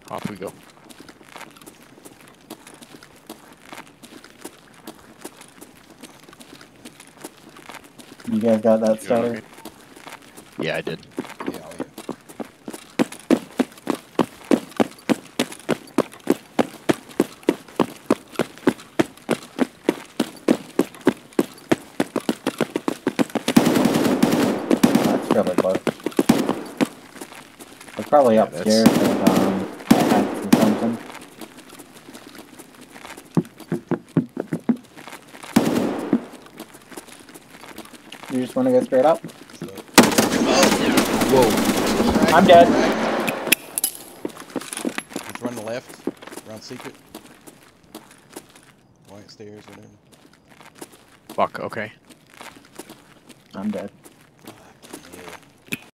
Off we go. You guys got that You doing starter? okay? Yeah, I did. Yeah, oh yeah. That's really close. They're probably Yeah, upstairs and I had something. You just want to go straight up? So, Whoa. I'm dead. let's run the left, around secret. White stairs, whatever. Fuck, okay. I'm dead.